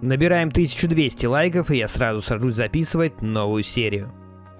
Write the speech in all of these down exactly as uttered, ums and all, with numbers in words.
Набираем тысячу двести лайков, и я сразу сажусь записывать новую серию.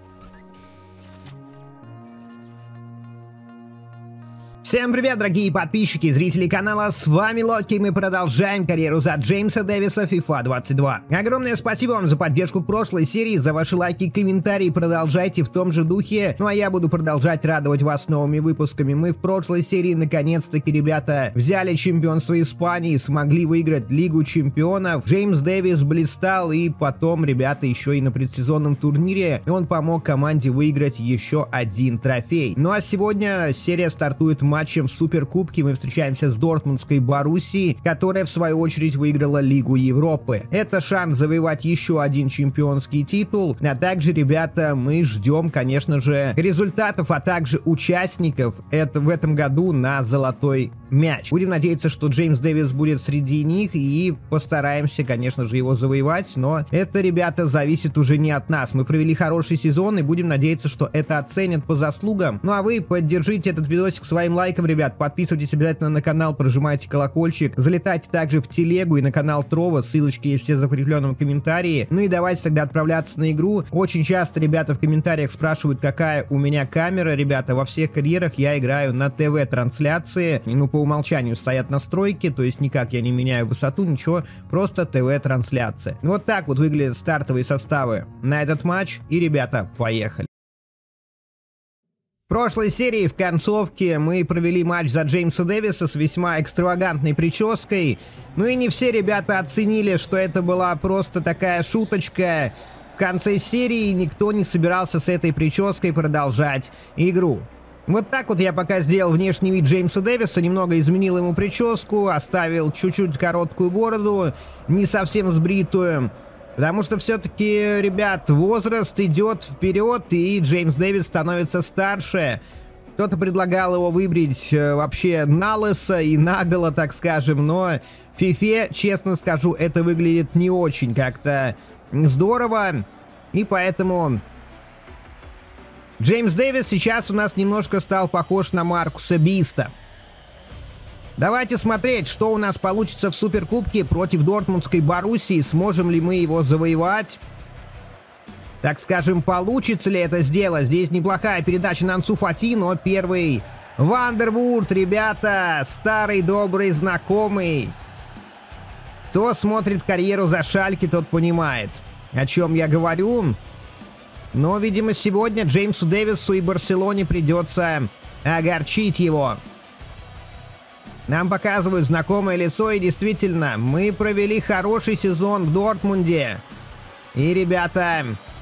Всем привет, дорогие подписчики и зрители канала, с вами Локи, и мы продолжаем карьеру за Джеймса Дэвиса FIFA двадцать два. Огромное спасибо вам за поддержку прошлой серии, за ваши лайки и комментарии, продолжайте в том же духе, ну а я буду продолжать радовать вас новыми выпусками. Мы в прошлой серии наконец-таки, ребята, взяли чемпионство Испании, смогли выиграть Лигу Чемпионов, Джеймс Дэвис блистал, и потом, ребята, еще и на предсезонном турнире он помог команде выиграть еще один трофей. Ну а сегодня серия стартует матчем в Суперкубке. Мы встречаемся с Дортмундской Боруссией, которая в свою очередь выиграла Лигу Европы. Это шанс завоевать еще один чемпионский титул. А также, ребята, мы ждем, конечно же, результатов, а также участников это, в этом году на золотой мяч. Будем надеяться, что Джеймс Дэвис будет среди них, и постараемся, конечно же, его завоевать, но это, ребята, зависит уже не от нас. Мы провели хороший сезон, и будем надеяться, что это оценят по заслугам. Ну а вы поддержите этот видосик своим лайком, ребят, подписывайтесь обязательно на канал, прожимайте колокольчик, залетайте также в телегу и на канал Трова, ссылочки есть все в закрепленном комментарии. Ну и давайте тогда отправляться на игру. Очень часто, ребята, в комментариях спрашивают, какая у меня камера. Ребята, во всех карьерах я играю на ТВ-трансляции, ну по умолчанию стоят настройки, то есть никак я не меняю высоту, ничего, просто ТВ-трансляция. Вот так вот выглядят стартовые составы на этот матч, и, ребята, поехали. В прошлой серии в концовке мы провели матч за Джеймса Дэвиса с весьма экстравагантной прической. Ну и не все ребята оценили, что это была просто такая шуточка. В конце серии никто не собирался с этой прической продолжать игру. Вот так вот я пока сделал внешний вид Джеймса Дэвиса, немного изменил ему прическу, оставил чуть-чуть короткую бороду, не совсем сбритую. Потому что все-таки, ребят, возраст идет вперед, и Джеймс Дэвис становится старше. Кто-то предлагал его выбрить э, вообще на лысо и наголо, так скажем, но в фифе, честно скажу, это выглядит не очень как-то здорово, и поэтому Джеймс Дэвис сейчас у нас немножко стал похож на Маркуса Биста. Давайте смотреть, что у нас получится в Суперкубке против Дортмундской Боруссии. Сможем ли мы его завоевать? Так скажем, получится ли это сделать? Здесь неплохая передача на Ансу Фати, но первый Ван дер Вурт, ребята, старый добрый знакомый. Кто смотрит карьеру за Шальке, тот понимает, о чем я говорю. Но, видимо, сегодня Джеймсу Дэвису и Барселоне придется огорчить его. Нам показывают знакомое лицо, и действительно, мы провели хороший сезон в Дортмунде. И, ребята,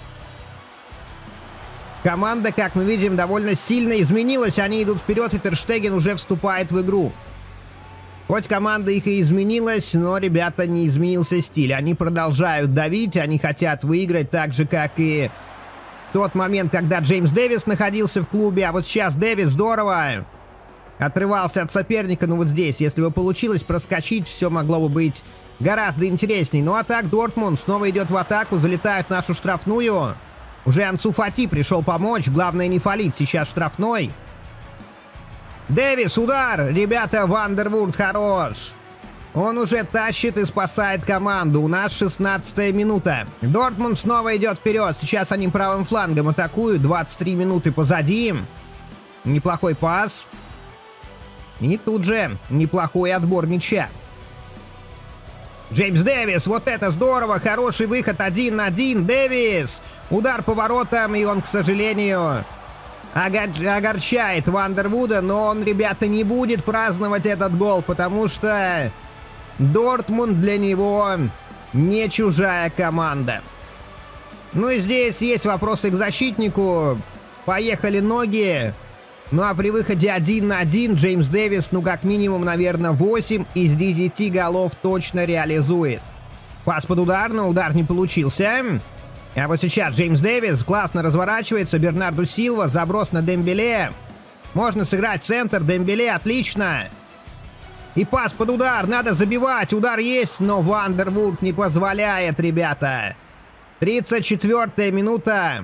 команда, как мы видим, довольно сильно изменилась. Они идут вперед, и Тер Штеген уже вступает в игру. Хоть команда их и изменилась, но, ребята, не изменился стиль. Они продолжают давить, они хотят выиграть так же, как и тот момент, когда Джеймс Дэвис находился в клубе. А вот сейчас Дэвис здорово отрывался от соперника, но вот здесь, если бы получилось проскочить, все могло бы быть гораздо интересней. Ну а так, Дортмунд снова идет в атаку, залетает в нашу штрафную. Уже Ансу Фати пришел помочь, главное не фалить, сейчас штрафной. Дэвис, удар! Ребята, Ван дер Вурт хорош. Он уже тащит и спасает команду. У нас шестнадцатая минута. Дортмунд снова идет вперед. Сейчас они правым флангом атакуют. двадцать три минуты позади. Неплохой пас. И тут же неплохой отбор мяча. Джеймс Дэвис, вот это здорово, хороший выход, один на один, Дэвис. Удар по воротам, и он, к сожалению, огор... огорчает Ван дер Вуда, но он, ребята, не будет праздновать этот гол, потому что Дортмунд для него не чужая команда. Ну и здесь есть вопросы к защитнику. Поехали ноги. Ну а при выходе один на один Джеймс Дэвис, ну как минимум, наверное, восемь из десяти голов точно реализует. Пас под удар, но удар не получился. А вот сейчас Джеймс Дэвис классно разворачивается. Бернарду Силва, заброс на Дембеле. Можно сыграть в центр, Дембеле, отлично. И пас под удар, надо забивать, удар есть, но Ван дер Вурт не позволяет, ребята. тридцать четвёртая минута.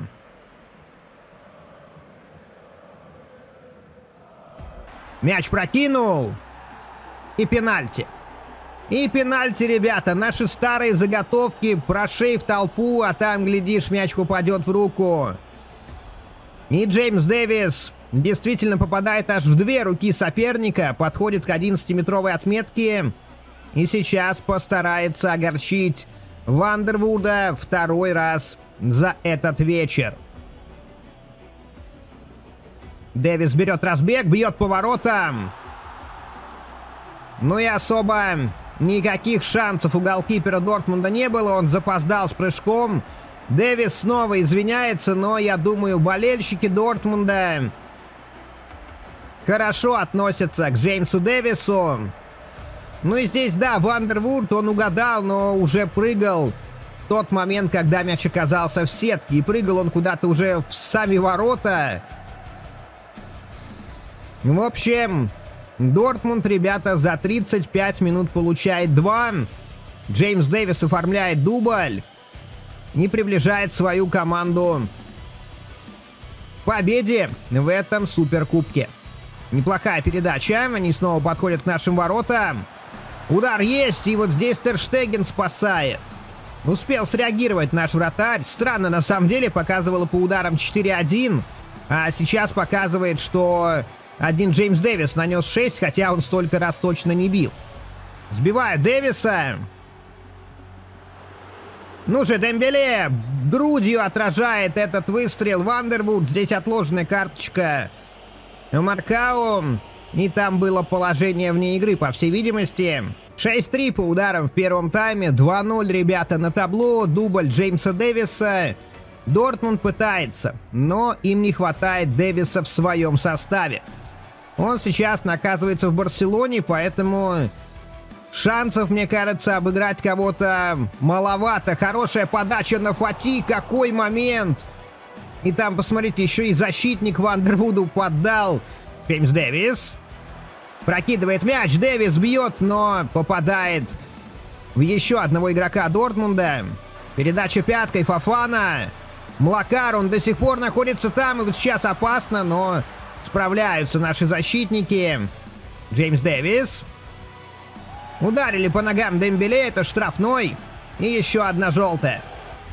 Мяч прокинул. И пенальти. И пенальти, ребята. Наши старые заготовки. Прошей в толпу, а там, глядишь, мяч попадет в руку. И Джеймс Дэвис действительно попадает аж в две руки соперника. Подходит к одиннадцатиметровой отметке. И сейчас постарается огорчить Вандервуда второй раз за этот вечер. Дэвис берет разбег, бьет по воротам. Ну и особо никаких шансов у голкипера Дортмунда не было. Он запоздал с прыжком. Дэвис снова извиняется, но я думаю, болельщики Дортмунда хорошо относятся к Джеймсу Дэвису. Ну и здесь, да, Вандервуд, он угадал, но уже прыгал в тот момент, когда мяч оказался в сетке. И прыгал он куда-то уже в сами ворота. В общем, Дортмунд, ребята, за тридцать пять минут получает два. Джеймс Дэвис оформляет дубль. И приближает свою команду к победе в этом суперкубке. Неплохая передача. Они снова подходят к нашим воротам. Удар есть, и вот здесь Тер Штеген спасает. Успел среагировать наш вратарь. Странно, на самом деле, показывало по ударам четыре один. А сейчас показывает, что один Джеймс Дэвис нанес шесть, хотя он столько раз точно не бил. Сбивают Дэвиса. Ну же, Дембеле грудью отражает этот выстрел. Вандервуд, здесь отложенная карточка Маркау. И там было положение вне игры, по всей видимости. шесть три по ударам в первом тайме. два ноль, ребята, на табло. Дубль Джеймса Дэвиса. Дортмунд пытается, но им не хватает Дэвиса в своем составе. Он сейчас наказывается в Барселоне, поэтому шансов, мне кажется, обыграть кого-то маловато. Хорошая подача на Фати. Какой момент! И там, посмотрите, еще и защитник Вандервуду поддал. Джеймс Дэвис прокидывает мяч. Дэвис бьет, но попадает в еще одного игрока Дортмунда. Передача пяткой Фофана. Млакар, он до сих пор находится там. И вот сейчас опасно, но справляются наши защитники. Джеймс Дэвис. Ударили по ногам Дембеле, это штрафной. И еще одна желтая.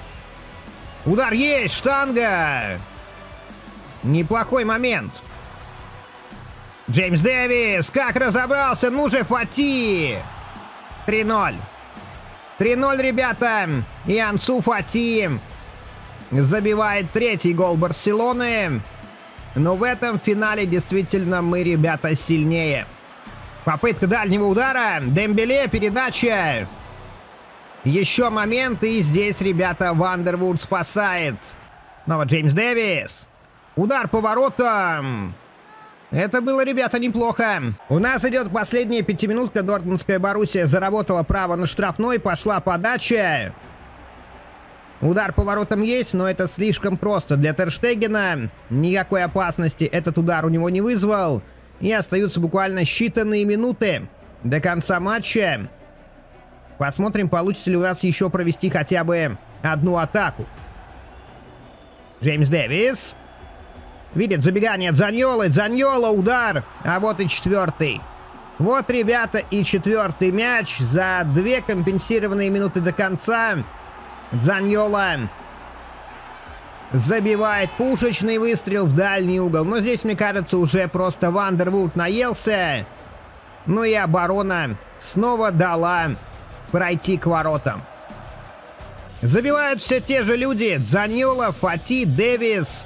Удар есть, штанга. Неплохой момент. Джеймс Дэвис, как разобрался, ну же, Фати. три ноль. три ноль, ребята. И Ансу Фати забивает третий гол Барселоны. Но в этом финале действительно мы, ребята, сильнее. Попытка дальнего удара. Дембеле, передача. Еще момент. И здесь, ребята, Вандервуд спасает. Снова Джеймс Дэвис. Удар по воротам. Это было, ребята, неплохо. У нас идет последняя пятиминутка. Дортмундская Боруссия заработала право на штрафной. Пошла подача. Удар по воротам есть, но это слишком просто для Тер Штегена. Никакой опасности этот удар у него не вызвал. И остаются буквально считанные минуты до конца матча. Посмотрим, получится ли у нас еще провести хотя бы одну атаку. Джеймс Дэвис. Видит забегание от Заньолы. Заньола, удар. А вот и четвертый. Вот, ребята, и четвертый мяч за две компенсированные минуты до конца. Заньола забивает пушечный выстрел в дальний угол. Но здесь, мне кажется, уже просто Вандервуд наелся. Ну и оборона снова дала пройти к воротам. Забивают все те же люди. Заньола, Фати, Дэвис.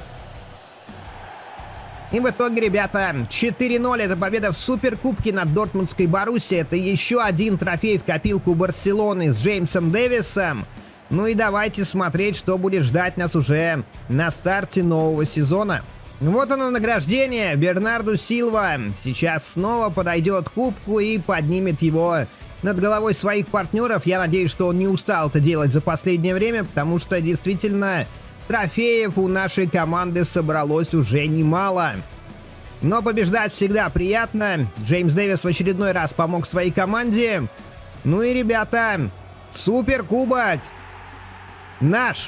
И в итоге, ребята, четыре ноль. Это победа в Суперкубке над Дортмундской Боруссией. Это еще один трофей в копилку Барселоны с Джеймсом Дэвисом. Ну и давайте смотреть, что будет ждать нас уже на старте нового сезона. Вот оно, награждение. Бернарду Силва сейчас снова подойдет к кубку и поднимет его над головой своих партнеров. Я надеюсь, что он не устал это делать за последнее время, потому что действительно трофеев у нашей команды собралось уже немало. Но побеждать всегда приятно. Джеймс Дэвис в очередной раз помог своей команде. Ну и, ребята, суперкубок наш.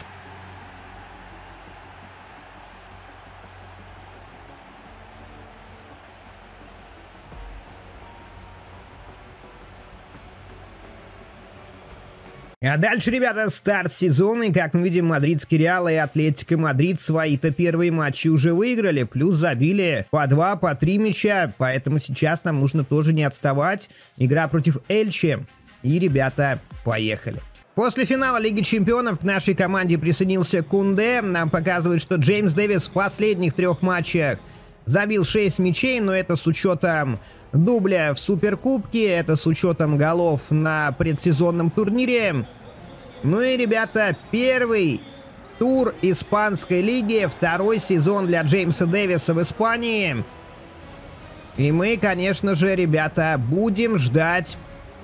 А дальше, ребята, старт сезона, и, как мы видим, мадридский Реал и Атлетико Мадрид свои-то первые матчи уже выиграли, плюс забили по два, по три мяча, поэтому сейчас нам нужно тоже не отставать. Игра против Эльче, и, ребята, поехали. После финала Лиги Чемпионов к нашей команде присоединился Кунде. Нам показывает, что Джеймс Дэвис в последних трех матчах забил шесть мячей, но это с учетом дубля в Суперкубке, это с учетом голов на предсезонном турнире. Ну и, ребята, первый тур Испанской лиги, второй сезон для Джеймса Дэвиса в Испании. И мы, конечно же, ребята, будем ждать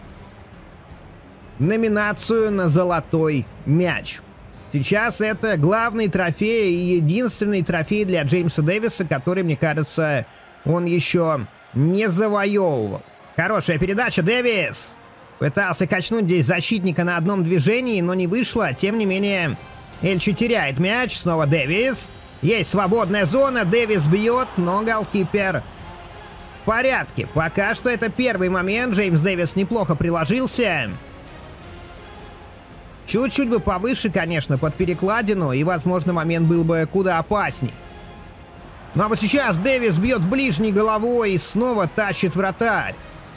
номинацию на золотой мяч. Сейчас это главный трофей и единственный трофей для Джеймса Дэвиса, который, мне кажется, он еще не завоевывал. Хорошая передача, Дэвис. Пытался качнуть здесь защитника на одном движении, но не вышло. Тем не менее, Эльче теряет мяч. Снова Дэвис. Есть свободная зона. Дэвис бьет, но голкипер в порядке. Пока что это первый момент. Джеймс Дэвис неплохо приложился. Чуть-чуть бы повыше, конечно, под перекладину, и, возможно, момент был бы куда опасней. Ну а вот сейчас Дэвис бьет в ближней головой и снова тащит вратарь.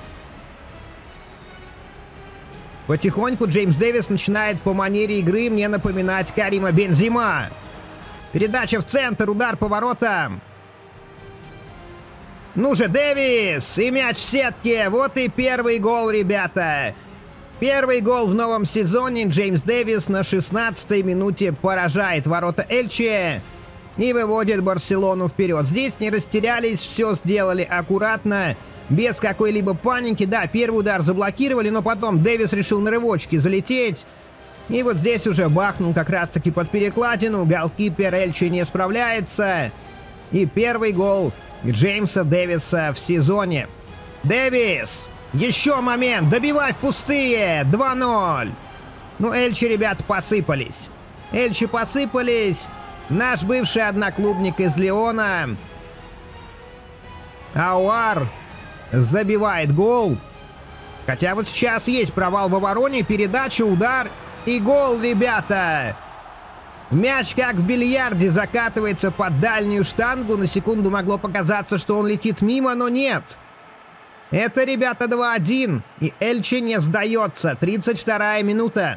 Потихоньку Джеймс Дэвис начинает по манере игры мне напоминать Карима Бензима. Передача в центр, удар по воротам. Ну же, Дэвис! И мяч в сетке. Вот и первый гол, ребята. Первый гол в новом сезоне. Джеймс Дэвис на шестнадцатой минуте поражает ворота Эльче и выводит Барселону вперед. Здесь не растерялись, все сделали аккуратно, без какой-либо паники. Да, первый удар заблокировали, но потом Дэвис решил на рывочке залететь. И вот здесь уже бахнул как раз-таки под перекладину. Голкипер Эльче не справляется. И первый гол Джеймса Дэвиса в сезоне. Дэвис! Еще момент! Добивай в пустые! два ноль! Ну, Эльче, ребята, посыпались. Эльче посыпались. Наш бывший одноклубник из Леона Ауар забивает гол. Хотя вот сейчас есть провал в обороне. Передача, удар и гол, ребята! Мяч, как в бильярде, закатывается под дальнюю штангу. На секунду могло показаться, что он летит мимо, но нет. Это, ребята, два один. И Эльче не сдается. тридцать вторая минута.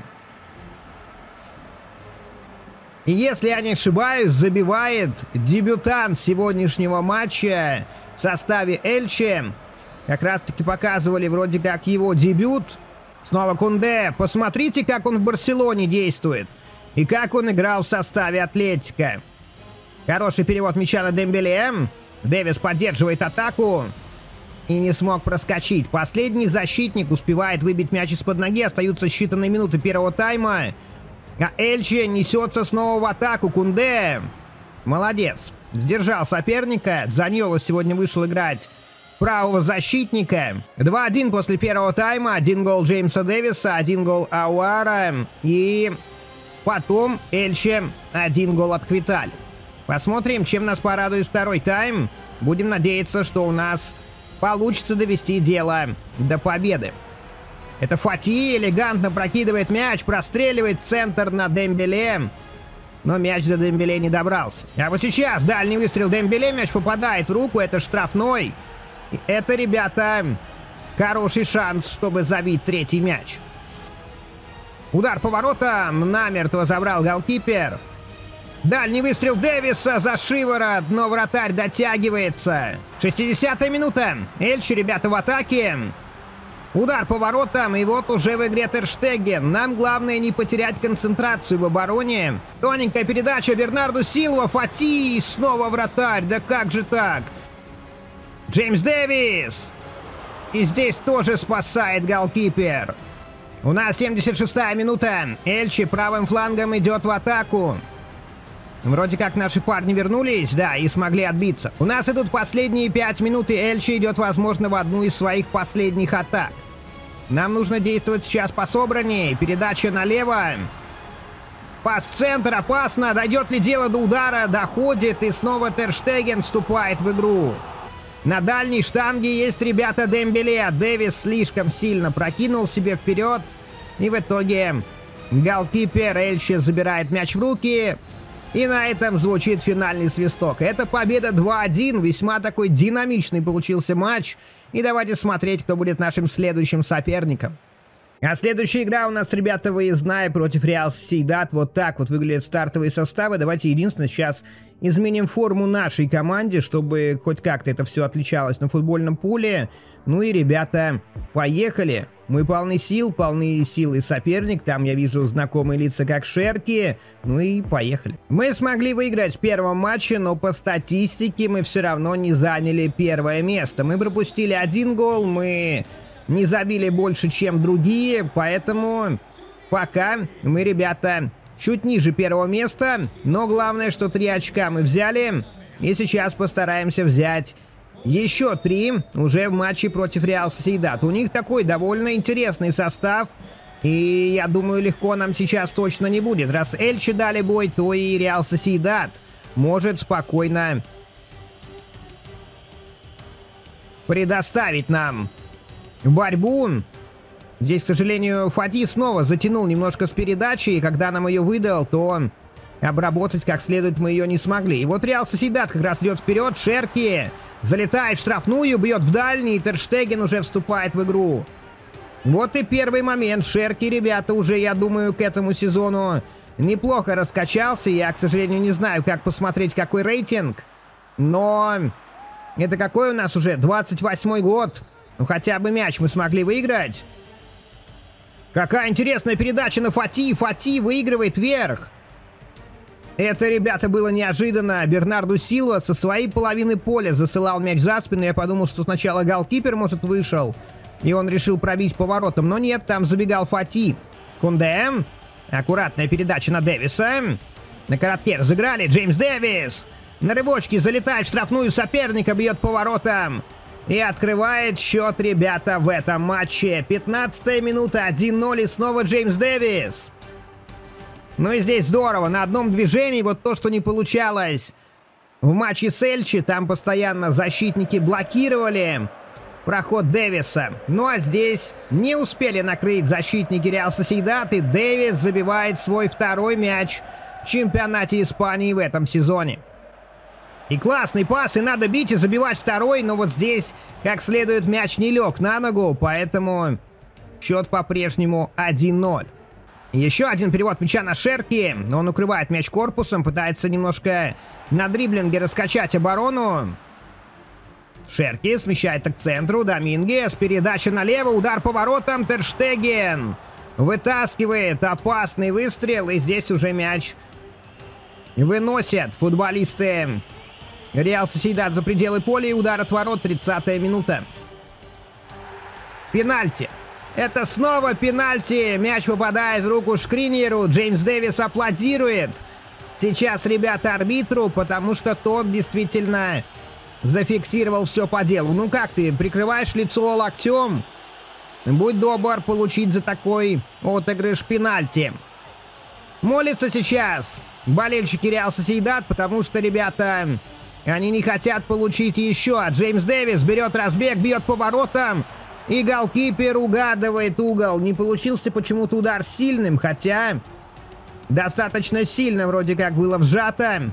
И если я не ошибаюсь, забивает дебютант сегодняшнего матча в составе Эльче. Как раз-таки показывали вроде как его дебют. Снова Кунде. Посмотрите, как он в Барселоне действует. И как он играл в составе Атлетико. Хороший перевод мяча на Дембеле. Дэвис поддерживает атаку. И не смог проскочить. Последний защитник успевает выбить мяч из-под ноги. Остаются считанные минуты первого тайма. А Эльче несется снова в атаку. Кунде. Молодец. Сдержал соперника. Заньоло сегодня вышел играть правого защитника. два один после первого тайма. Один гол Джеймса Дэвиса. Один гол Ауара. И потом Эльче один гол отквитали. Посмотрим, чем нас порадует второй тайм. Будем надеяться, что у нас получится довести дело до победы. Это Фати элегантно прокидывает мяч, простреливает центр на Дембеле. Но мяч до Дембеле не добрался. А вот сейчас дальний выстрел Дембеле, мяч попадает в руку, это штрафной. И это, ребята, хороший шанс, чтобы забить третий мяч. Удар по воротам, намертво забрал голкипер. Дальний выстрел Дэвиса за шиворот, но вратарь дотягивается. шестидесятая минута. Эльче, ребята, в атаке. Удар по воротам, и вот уже в игре Тер Штеген. Нам главное не потерять концентрацию в обороне. Тоненькая передача Бернарду Силва, Фати, снова вратарь. Да как же так? Джеймс Дэвис. И здесь тоже спасает голкипер. У нас семьдесят шестая минута. Эльче правым флангом идет в атаку. Вроде как наши парни вернулись, да, и смогли отбиться. У нас идут последние пять минут, и Эльче идет, возможно, в одну из своих последних атак. Нам нужно действовать сейчас пособраннее. Передача налево. Пас в центр, опасно. Дойдет ли дело до удара? Доходит, и снова Тер Штеген вступает в игру. На дальней штанге есть, ребята, Дембеле. Дэвис слишком сильно прокинул себе вперед. И в итоге Голкипер Эльче забирает мяч в руки. И на этом звучит финальный свисток. Это победа два один. Весьма такой динамичный получился матч. И давайте смотреть, кто будет нашим следующим соперником. А следующая игра у нас, ребята, выездная против Реал Сосьедад. Вот так вот выглядят стартовые составы. Давайте единственное сейчас изменим форму нашей команде, чтобы хоть как-то это все отличалось на футбольном поле. Ну и, ребята, поехали. Мы полны сил, полны сил и соперник. Там я вижу знакомые лица, как Шерки. Ну и поехали. Мы смогли выиграть в первом матче, но по статистике мы все равно не заняли первое место. Мы пропустили один гол, мы не забили больше, чем другие. Поэтому пока мы, ребята, чуть ниже первого места. Но главное, что три очка мы взяли. И сейчас постараемся взять еще три уже в матче против Реал Сосьедад. У них такой довольно интересный состав. И я думаю, легко нам сейчас точно не будет. Раз Эльче дали бой, то и Реал Сосьедад может спокойно предоставить нам борьбу. Здесь, к сожалению, Фати снова затянул немножко с передачи. И когда нам ее выдал, то обработать как следует мы ее не смогли. И вот Реал Сосьедад как раз идет вперед. Шерки залетает в штрафную, бьет в дальний. И Тер Штеген уже вступает в игру. Вот и первый момент. Шерки, ребята, уже, я думаю, к этому сезону неплохо раскачался. Я, к сожалению, не знаю, как посмотреть, какой рейтинг. Но это какой у нас уже? двадцать восьмой год. Ну, хотя бы мяч мы смогли выиграть. Какая интересная передача на Фати. Фати выигрывает вверх. Это, ребята, было неожиданно. Бернарду Силва со своей половины поля засылал мяч за спину. Я подумал, что сначала голкипер, может, вышел. И он решил пробить поворотом. Но нет, там забегал Фати. Кунде. Аккуратная передача на Дэвиса. На коротке разыграли. Джеймс Дэвис. На рывочке залетает в штрафную соперника. Бьет поворотом. И открывает счет, ребята, в этом матче. пятнадцатая минута, один ноль. И снова Джеймс Дэвис. Ну и здесь здорово. На одном движении вот то, что не получалось в матче с Эльче. Там постоянно защитники блокировали проход Дэвиса. Ну а здесь не успели накрыть защитники Реал Сосьедад. И Дэвис забивает свой второй мяч в чемпионате Испании в этом сезоне. И классный пас, и надо бить и забивать второй. Но вот здесь как следует мяч не лег на ногу. Поэтому счет по-прежнему один ноль. Еще один перевод мяча на Шерки. Он укрывает мяч корпусом. Пытается немножко на дриблинге раскачать оборону. Шерки смещает к центру. Домингес. Передача налево. Удар поворотом. Тер Штеген вытаскивает опасный выстрел. И здесь уже мяч выносят футболисты Реал Сосьедад за пределы поля. И удар от ворот. тридцатая минута. Пенальти. Это снова пенальти. Мяч попадает в руку Шкриньеру. Джеймс Дэвис аплодирует сейчас, ребята, арбитру, потому что тот действительно зафиксировал все по делу. Ну как ты, прикрываешь лицо локтем? Будь добр получить за такой отыгрыш пенальти. Молятся сейчас болельщики Реал Сосьедад, потому что, ребята, они не хотят получить еще. Джеймс Дэвис берет разбег, бьет поворотом. И голкипер угадывает угол. Не получился почему-то удар сильным, хотя достаточно сильно вроде как было вжато.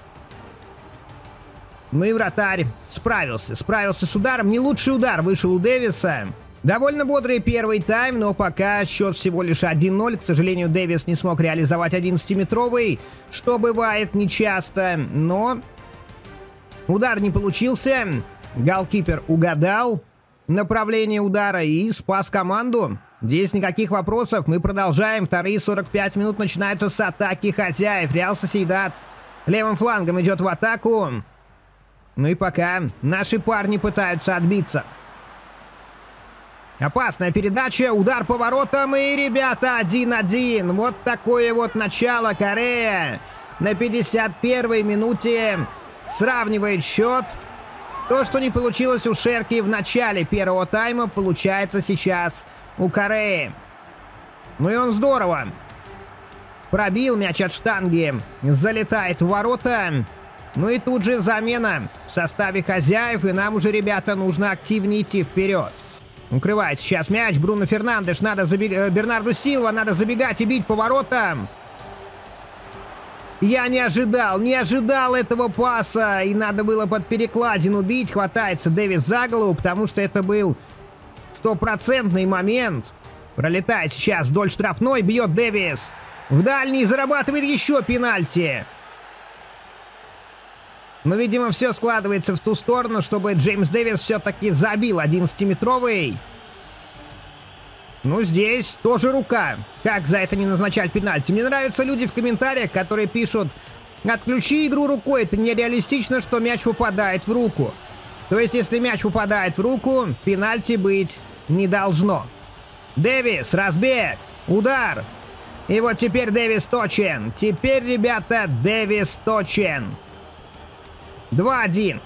Ну и вратарь справился. Справился с ударом. Не лучший удар вышел у Дэвиса. Довольно бодрый первый тайм, но пока счет всего лишь один ноль. К сожалению, Дэвис не смог реализовать одиннадцатиметровый, что бывает нечасто. Но удар не получился. Голкипер угадал направление удара и спас команду. Здесь никаких вопросов. Мы продолжаем. Вторые сорок пять минут начинаются с атаки хозяев. Реал Сосьедад левым флангом идет в атаку. Ну и пока наши парни пытаются отбиться. Опасная передача. Удар поворотом. И, ребята, один один. Вот такое вот начало. Корея на пятьдесят первой минуте сравнивает счет. То, что не получилось у Шерки в начале первого тайма, получается сейчас у Кореи. Ну и он здорово пробил мяч от штанги. Залетает в ворота. Ну и тут же замена в составе хозяев. И нам уже, ребята, нужно активнее идти вперед. Укрывает сейчас мяч Бруно Фернандеш. Надо забегать. Бернарду Силва. Надо забегать и бить по воротам. Я не ожидал, не ожидал этого паса. И надо было под перекладину бить. Хватается Дэвис за голову, потому что это был стопроцентный момент. Пролетает сейчас вдоль штрафной. Бьет Дэвис. В дальний зарабатывает еще пенальти. Но, видимо, все складывается в ту сторону, чтобы Джеймс Дэвис все-таки забил одиннадцатиметровый. Ну, здесь тоже рука. Как за это не назначать пенальти? Мне нравятся люди в комментариях, которые пишут: отключи игру рукой, это нереалистично, что мяч попадает в руку. То есть, если мяч попадает в руку, пенальти быть не должно. Дэвис, разбег, удар. И вот теперь Дэвис точен. Теперь, ребята, Дэвис точен. два один.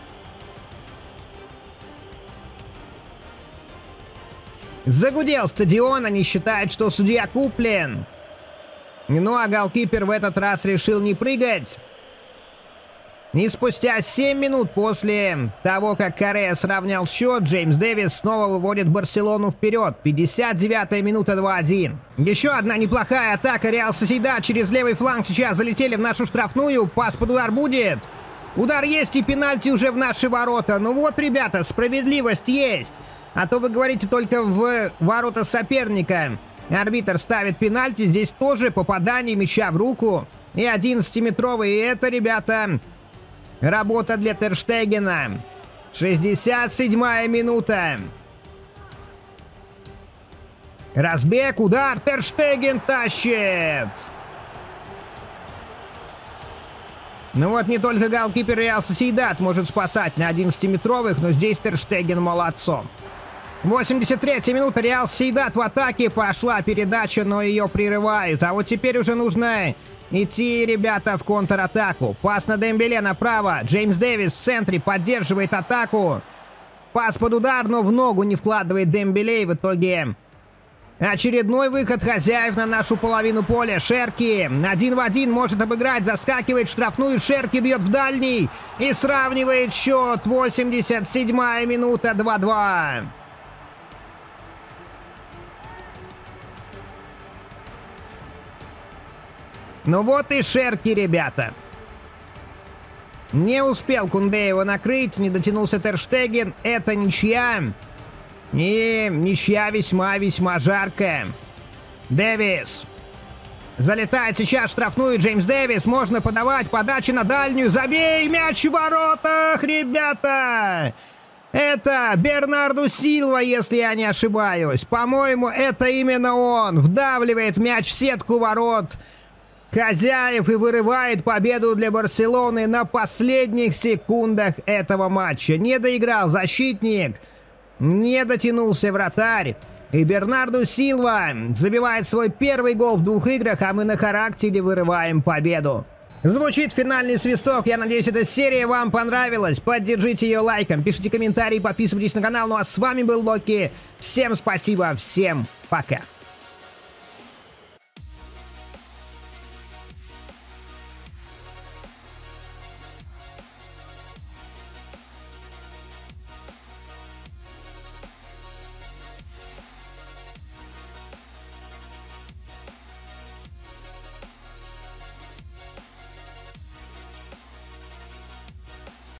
Загудел стадион, они считают, что судья куплен. Ну а голкипер в этот раз решил не прыгать. И спустя семь минут после того, как Корреа сравнял счет, Джеймс Дэвис снова выводит Барселону вперед. пятьдесят девятая минута, два один. Еще одна неплохая атака Реал Сосьедад через левый фланг. Сейчас залетели в нашу штрафную. Пас под удар будет. Удар есть и пенальти уже в наши ворота. Ну вот, ребята, справедливость есть. А то вы говорите только в ворота соперника. Арбитр ставит пенальти. Здесь тоже попадание мяча в руку. И одиннадцатиметровый. И это, ребята, работа для Тер Штегена. шестьдесят седьмая минута. Разбег, удар. Тер Штеген тащит. Ну вот не только голкипер Реал Сосьедад может спасать на одиннадцатиметровых, но здесь Тер Штеген молодцом. восемьдесят третья минута. Реал Сосьедад в атаке. Пошла передача, но ее прерывают. А вот теперь уже нужно идти, ребята, в контратаку. Пас на Дембеле направо. Джеймс Дэвис в центре поддерживает атаку. Пас под удар, но в ногу не вкладывает Дембеле. И в итоге очередной выход хозяев на нашу половину поля. Шерки один в один может обыграть. Заскакивает в штрафную. Шерки бьет в дальний. И сравнивает счет. восемьдесят седьмая минута. два два. Ну вот и Шерки, ребята. Не успел Кундé его накрыть. Не дотянулся Тер Штеген. Это ничья. И ничья весьма-весьма жаркая. Дэвис. Залетает сейчас в штрафную Джеймс Дэвис. Можно подавать. Подача на дальнюю. Забей. Мяч в воротах, ребята. Это Бернарду Силва, если я не ошибаюсь. По-моему, это именно он. Вдавливает мяч в сетку ворот хозяев и вырывает победу для Барселоны на последних секундах этого матча. Не доиграл защитник. Не дотянулся вратарь. И Бернарду Силва забивает свой первый гол в двух играх, а мы на характере вырываем победу. Звучит финальный свисток. Я надеюсь, эта серия вам понравилась. Поддержите ее лайком, пишите комментарии, подписывайтесь на канал. Ну а с вами был Локи. Всем спасибо, всем пока.